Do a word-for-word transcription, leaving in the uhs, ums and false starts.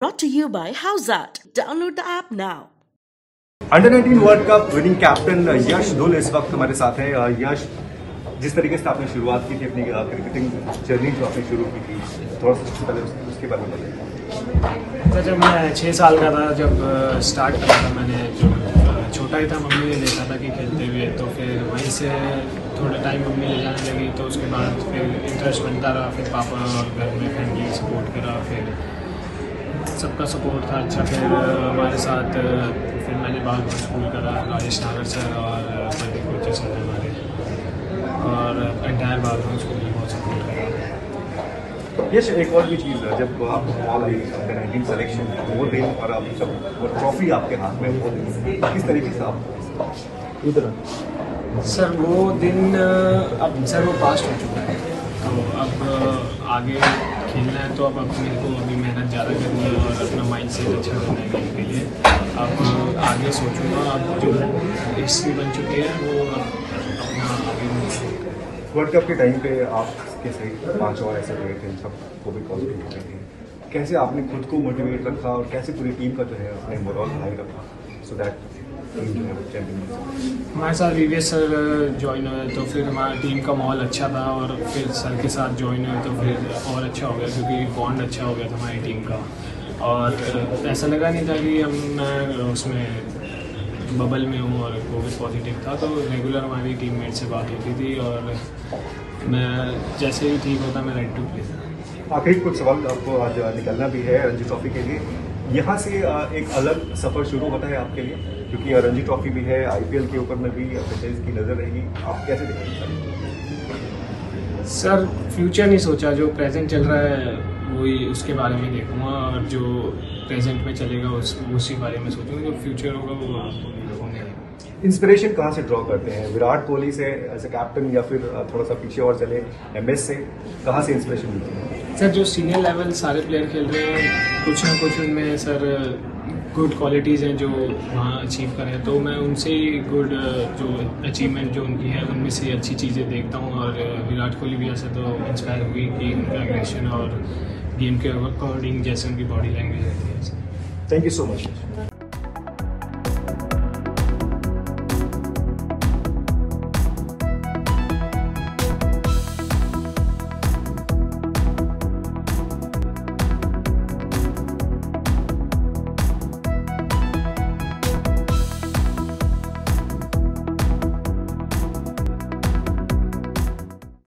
Brought to you by Howzat. Download the app now. Under nineteen world cup winning captain Yash Dhull इस वक्त हमारे साथ हैं। यश, जिस तरीके से आपने शुरुआत की थी अपनी क्रिकेटिंग जर्नी जो आपने शुरू की थी, थोड़ा सा सबसे पहले उसके बारे में बताइए। तो जब मैं छः साल का था, जब स्टार्ट करा था मैंने, जो छोटा ही था, मम्मी ने देखा था कि खेलते हुए, तो फिर वहीं से थोड़ा टाइम मम्मी ले जाने लगी। तो उसके बाद फिर इंटरेस्ट बनता रहा, फिर पापा और घर में फैमिली सपोर्ट करा, फिर सबका सपोर्ट था अच्छा। फिर हमारे साथ फिर मैंने बाल स्कूल करा, राजेश नागर सर और प्रदीप कोचे सर हमारे, और एंटायर बाल स्कूल में बहुत सपोर्ट करा। यश, एक और भी चीज़ है, जब आपको कॉल आई अंडर नाइनटीन सेलेक्शन वो दिन और अब जब वो ट्रॉफी आपके हाथ में, वो दिन किस तरीके से आप उधर? सर वो दिन अब सर वो पास्ट हो चुका है, तो अब आगे खेलना है, तो अब अब मेरे को अभी मेहनत ज़्यादा करनी है और अपना माइंड सेट अच्छा करना है गेम के लिए। अब आगे सोचूंगा, अब जो हिस्ट्री बन चुकी है वो अपना आगे। वर्ल्ड कप के टाइम पे आप कैसे पाँच और ऐसे प्लेयर थे, सबको भी पॉजिटिव हो गए थे, कैसे आपने खुद को मोटिवेट रखा और कैसे पूरी टीम का जो है अपने मोरल हाई रखा सो दैट हमारे साथ V V S sir join हुए, तो फिर हमारी टीम का माहौल अच्छा था, और फिर सर के साथ ज्वाइन हुए तो फिर और अच्छा हो गया, क्योंकि बॉन्ड अच्छा हो गया था हमारी टीम का। और ऐसा लगा नहीं था कि हम मैं उसमें बबल में हूँ और कोविड पॉजिटिव था, तो रेगुलर हमारी टीममेट से बात होती थी, और मैं जैसे ही ठीक होता मैं रेडी टू प्ले। आखिरी कुछ सवाल, आपको आज निकलना भी है रणजी ट्रॉफी के लिए, यहाँ से एक अलग सफ़र शुरू होता है आपके लिए, क्योंकि रणजी ट्रॉफी भी है, आई पी एल के ऊपर में भी फ्रेंचाइज की नज़र रहेगी, आप कैसे देखेंगे? सर फ्यूचर नहीं सोचा, जो प्रेजेंट चल रहा है वही उसके बारे में देखूंगा, और जो प्रेजेंट में चलेगा उस उसी बारे में सोचूंगा, जो फ्यूचर होगा वो होने। इंस्पिरेशन कहाँ से ड्रॉ करते हैं? विराट कोहली से एज ए कैप्टन, या फिर थोड़ा सा पीछे और चले एम एस से, कहाँ से इंस्पिरेशन मिलती है? सर जो सीनियर लेवल सारे प्लेयर खेल रहे हैं, कुछ ना कुछ उनमें सर गुड क्वालिटीज़ हैं जो वहाँ अचीव करें, तो मैं उनसे ही गुड जो अचीवमेंट जो उनकी है उनमें से अच्छी चीज़ें देखता हूँ। और विराट कोहली भी ऐसे तो इंस्पायर हुई कि उनका एग्रेशन और गेम के अकॉर्डिंग जैसे उनकी बॉडी लैंग्वेज रहती है। Thank you so much.